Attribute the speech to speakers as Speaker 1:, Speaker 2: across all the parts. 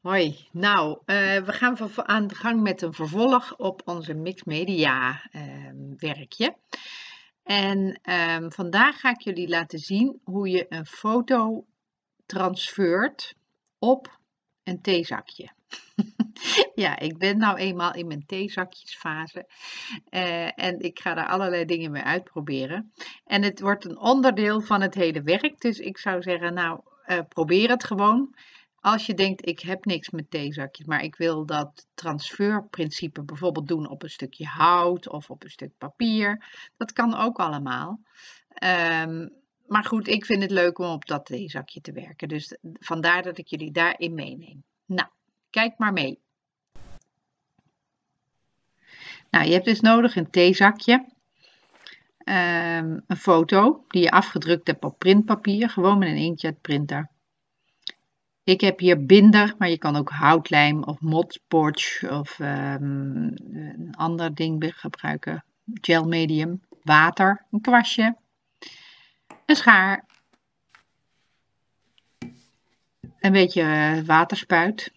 Speaker 1: Hoi, nou, we gaan aan de gang met een vervolg op onze mixed media werkje. En vandaag ga ik jullie laten zien hoe je een foto transfert op een theezakje. Ja, ik ben nou eenmaal in mijn theezakjesfase en ik ga daar allerlei dingen mee uitproberen. En het wordt een onderdeel van het hele werk, dus ik zou zeggen, nou, probeer het gewoon. Als je denkt, ik heb niks met theezakjes, maar ik wil dat transferprincipe bijvoorbeeld doen op een stukje hout of op een stuk papier. Dat kan ook allemaal. Maar goed, ik vind het leuk om op dat theezakje te werken. Dus vandaar dat ik jullie daarin meeneem. Nou, kijk maar mee. Nou, je hebt dus nodig een theezakje. Een foto die je afgedrukt hebt op printpapier. Gewoon met een inktje uit de printer. Ik heb hier binder, maar je kan ook houtlijm of Mod Podge of een ander ding gebruiken. Gel medium, water, een kwastje, een schaar, een beetje waterspuit.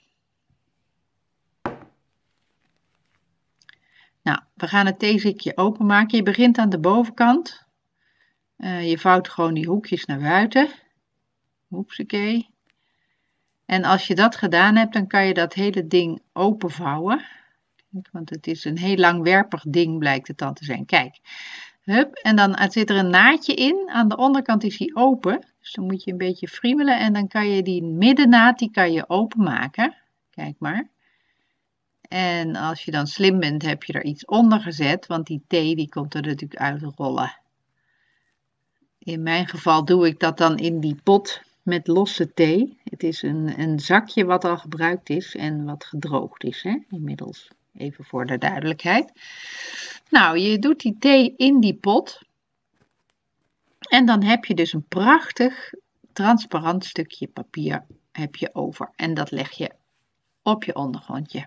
Speaker 1: Nou, we gaan het theezakje openmaken. Je begint aan de bovenkant. Je vouwt gewoon die hoekjes naar buiten. Hoepsakee. En als je dat gedaan hebt, dan kan je dat hele ding openvouwen. Want het is een heel langwerpig ding, blijkt het dan te zijn. Kijk, hup, en dan zit er een naadje in. Aan de onderkant is die open. Dus dan moet je een beetje friemelen en dan kan je die middennaad, die kan je openmaken. Kijk maar. En als je dan slim bent, heb je er iets onder gezet, want die thee die komt er natuurlijk uitrollen. In mijn geval doe ik dat dan in die pot met losse thee. Het is een zakje wat al gebruikt is en wat gedroogd is, hè, inmiddels. Even voor de duidelijkheid. Nou, je doet die thee in die pot. En dan heb je dus een prachtig transparant stukje papier heb je over. En dat leg je op je ondergrondje.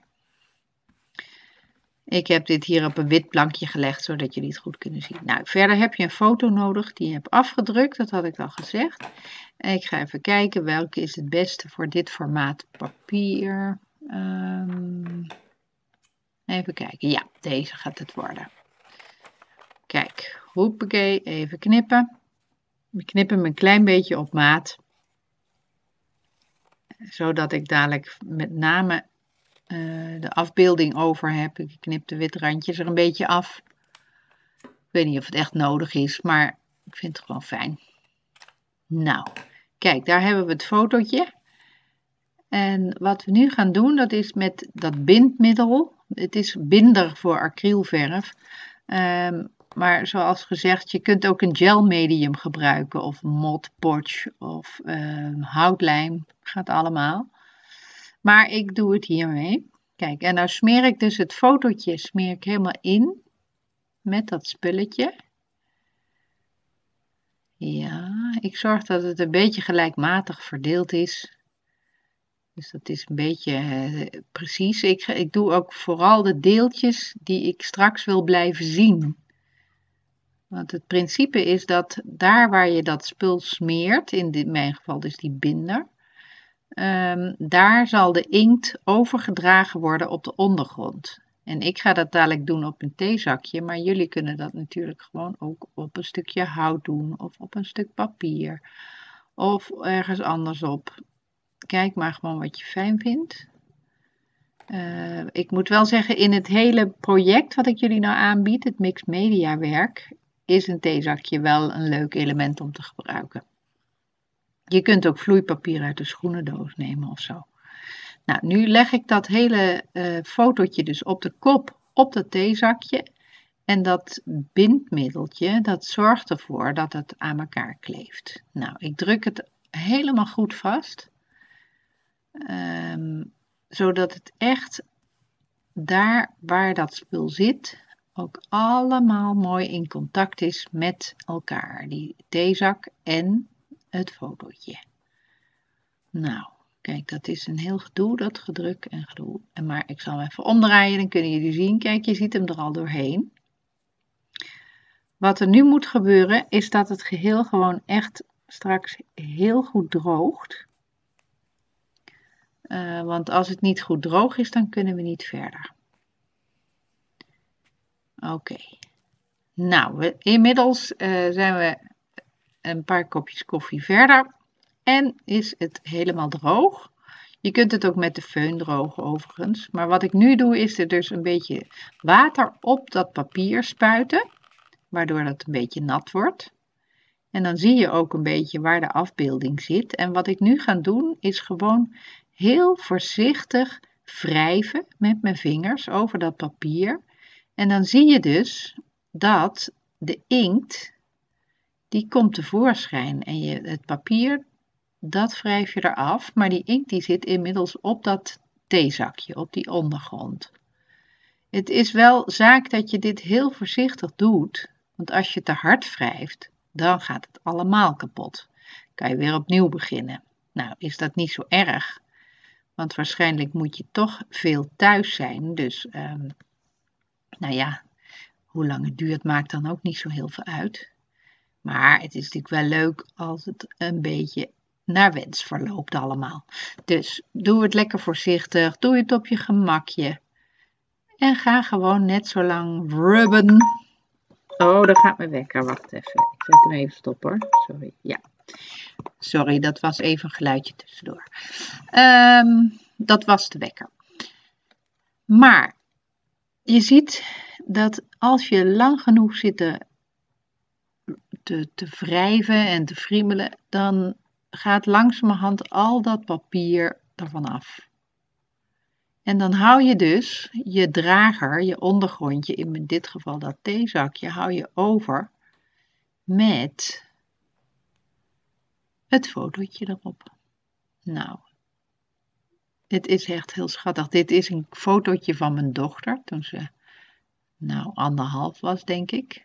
Speaker 1: Ik heb dit hier op een wit plankje gelegd, zodat jullie het goed kunnen zien. Nou, verder heb je een foto nodig die je hebt afgedrukt, dat had ik al gezegd. En ik ga even kijken welke is het beste voor dit formaat papier. Even kijken, ja, deze gaat het worden. Kijk, hoppakee, even knippen. We knippen hem een klein beetje op maat. Zodat ik dadelijk met name de afbeelding over heb. Ik knip de witrandjes er een beetje af. Ik weet niet of het echt nodig is, maar ik vind het gewoon fijn. Nou, kijk, daar hebben we het fotootje. En wat we nu gaan doen, dat is met dat bindmiddel. Het is binder voor acrylverf. Maar zoals gezegd, je kunt ook een gel medium gebruiken. Of Mod Podge of houtlijm. Gaat allemaal. Maar ik doe het hiermee. Kijk, en nou smeer ik dus het fotootje helemaal in. Met dat spulletje. Ja, ik zorg dat het een beetje gelijkmatig verdeeld is. Dus dat is een beetje precies. Ik doe ook vooral de deeltjes die ik straks wil blijven zien. Want het principe is dat daar waar je dat spul smeert, in mijn geval dus die binder, daar zal de inkt overgedragen worden op de ondergrond. En ik ga dat dadelijk doen op een theezakje, maar jullie kunnen dat natuurlijk gewoon ook op een stukje hout doen of op een stuk papier of ergens anders op. Kijk maar gewoon wat je fijn vindt. Ik moet wel zeggen, in het hele project wat ik jullie nou aanbied, het mixed media werk, is een theezakje wel een leuk element om te gebruiken. Je kunt ook vloeipapier uit de schoenendoos nemen of zo. Nou, nu leg ik dat hele fotootje dus op de kop op dat theezakje. En dat bindmiddeltje, dat zorgt ervoor dat het aan elkaar kleeft. Nou, ik druk het helemaal goed vast. Zodat het echt daar waar dat spul zit, ook allemaal mooi in contact is met elkaar. Die theezak en het fotootje. Nou, kijk, dat is een heel gedoe, dat gedruk en gedoe. Maar ik zal hem even omdraaien, dan kunnen jullie zien. Kijk, je ziet hem er al doorheen. Wat er nu moet gebeuren, is dat het geheel gewoon echt straks heel goed droogt. Want als het niet goed droog is, dan kunnen we niet verder. Oké. Nou, inmiddels zijn we een paar kopjes koffie verder en is het helemaal droog. Je kunt het ook met de föhn drogen overigens. Maar wat ik nu doe is er dus een beetje water op dat papier spuiten, waardoor dat een beetje nat wordt. En dan zie je ook een beetje waar de afbeelding zit. En wat ik nu ga doen is gewoon heel voorzichtig wrijven met mijn vingers over dat papier. En dan zie je dus dat de inkt, die komt tevoorschijn. En het papier, dat wrijf je eraf. Maar die inkt die zit inmiddels op dat theezakje, op die ondergrond. Het is wel zaak dat je dit heel voorzichtig doet. Want als je te hard wrijft, dan gaat het allemaal kapot. Kan je weer opnieuw beginnen. Nou, is dat niet zo erg. Want waarschijnlijk moet je toch veel thuis zijn. Dus, nou ja, hoe lang het duurt maakt dan ook niet zo heel veel uit. Maar het is natuurlijk wel leuk als het een beetje naar wens verloopt allemaal. Dus doe het lekker voorzichtig. Doe het op je gemakje. En ga gewoon net zo lang rubben. Oh, daar gaat mijn wekker. Wacht even. Ik zet hem even stop hoor. Sorry. Ja. Sorry, dat was even een geluidje tussendoor. Dat was de wekker. Maar je ziet dat als je lang genoeg zit te wrijven en te friemelen, dan gaat langzamerhand al dat papier ervan af. En dan hou je dus je drager, je ondergrondje, in dit geval dat theezakje, hou je over met het fotootje erop. Nou, dit is echt heel schattig. Dit is een fotootje van mijn dochter toen ze, nou, 1,5 was, denk ik.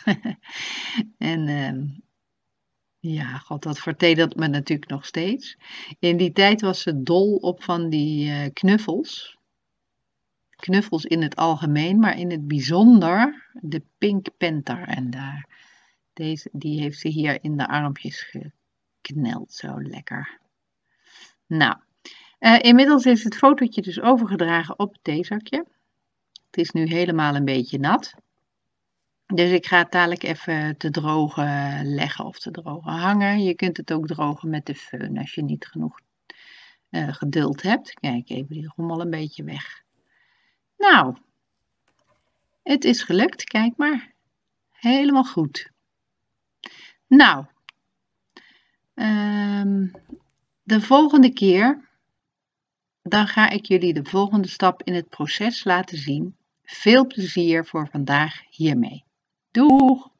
Speaker 1: En ja, god, dat vertedert me natuurlijk nog steeds. In die tijd was ze dol op van die knuffels. Knuffels in het algemeen, maar in het bijzonder de Pink Panther. En die heeft ze hier in de armpjes gekneld, zo lekker. Nou, inmiddels is het fotootje dus overgedragen op het theezakje. Het is nu helemaal een beetje nat. Dus ik ga het dadelijk even te drogen leggen of te drogen hangen. Je kunt het ook drogen met de föhn als je niet genoeg geduld hebt. Kijk, even die rommel een beetje weg. Nou, het is gelukt, kijk maar. Helemaal goed. Nou, de volgende keer, dan ga ik jullie de volgende stap in het proces laten zien. Veel plezier voor vandaag hiermee. Doeg!